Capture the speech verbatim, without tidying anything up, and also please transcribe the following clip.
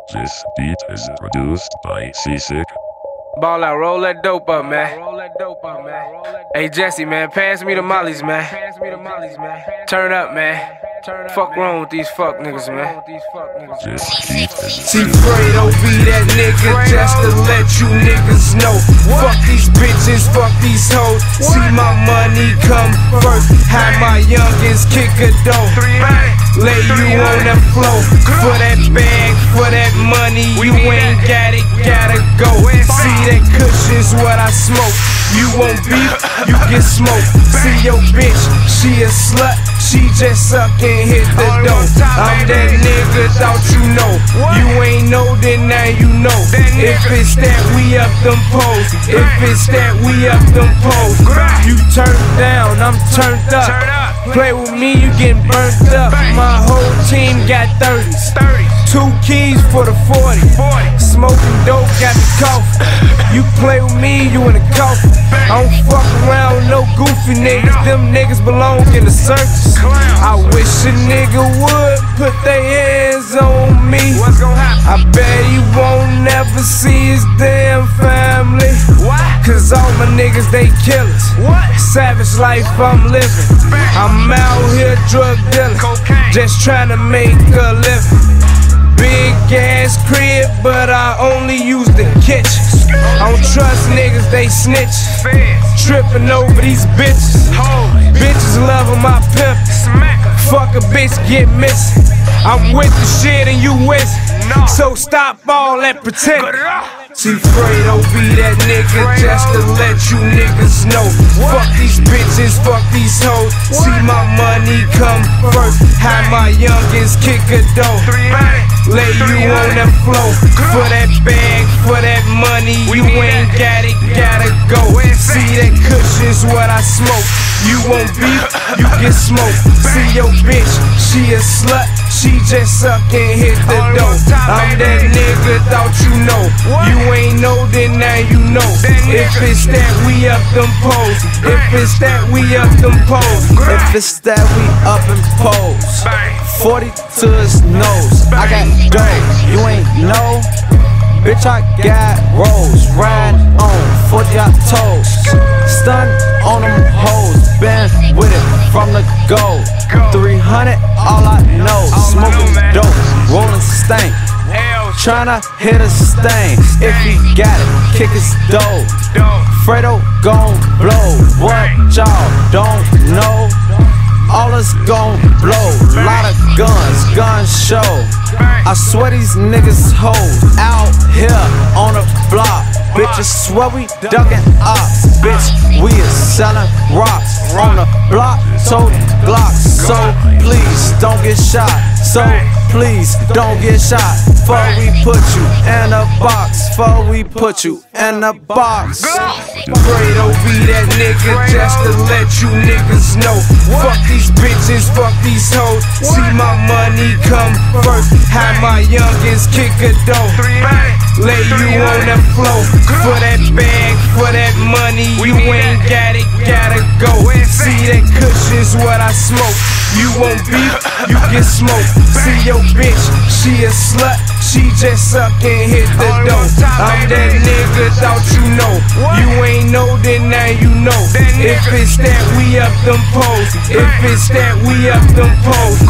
This beat is produced by Seasick. Ball out, roll that dope up, man. Hey Jesse, man, pass me the mollies, man. Turn up, man. Fuck wrong with these fuck niggas, man. This beat is T-Fredo be that nigga just to let you niggas know. Fuck these bitches, fuck these hoes. See my money come first. Have my youngins kick a dough. Lay you on the floor. For that bag, for that money, you ain't got it, gotta go. See that cushion's what I smoke. You want beef, you get smoked. See your bitch, she a slut. She just suck and hit the dough. I'm that nigga, thought you know. You ain't know, then now you know. If it's that, we up them poles. If it's that, we up them poles. You turned down, I'm turned up. Play with me, you getting burnt up. My whole team got thirties. Two keys for the forty. Smoking dope, got the coffee. You play with me, you in the coffin. I don't fuck around with no goofy niggas. Them niggas belong in the circus. I wish a nigga would put their hands on me. I bet he won't never see his damn family. Cause all my niggas, they killers. Savage life I'm living. I'm out here drug dealing, just trying to make a living. Big ass crib, but I only use the kitchen. I don't trust niggas, they snitch. Tripping over these bitches. Bitches loving my pimp. Fuck a bitch, get missing. I'm with the shit and you with it. So stop all that pretend. T-Fredo be that nigga just to let you niggas know. Fuck these bitches, fuck these hoes. See my money come first. Have my youngins kick a dough. Lay you on the floor. For that bag, for that money, you ain't got it, gotta go. See that cushion's what I smoke. You want beef, you get smoked. See your bitch, she a slut. She just suck and hit the dough. I'm that nigga, thought you know. You ain't know, then now you know. If it's that, we up them poles. If it's that, we up them poles. If it's that, we up in pose. forty to his nose. I got dough, you ain't know. Bitch, I got rolls. Riding on forty toes. Stun on them hoes. Been with it from the go. three hundred, all I know. Smoking dope, rolling stank. Tryna hit a stain. If he got it, kick his dough. Fredo gon' blow. What y'all don't know? All us gon' blow. Lot of guns, gun show. I swear these niggas hoes out here on the block. Bitches swear we duckin' ops. Bitch, we is selling rocks on the block. Tote Glocks. So please don't get shot. So please don't get shot. Before we put you in a box. Before we put you in a box. Fredo be that nigga just to let you niggas know. Fuck these bitches, fuck these hoes. See my money come first. Have my youngins kick a dough. Lay you on the floor. For that bag, for that money, you ain't got it, gotta go. See that cushion's what I smoke. You want beef, you get smoked. See your bitch, she a slut. She just suck and hit the dough. I'm that nigga, thought you know. You ain't know, then now you know. If it's that, we up them poles. If it's that, we up them poles.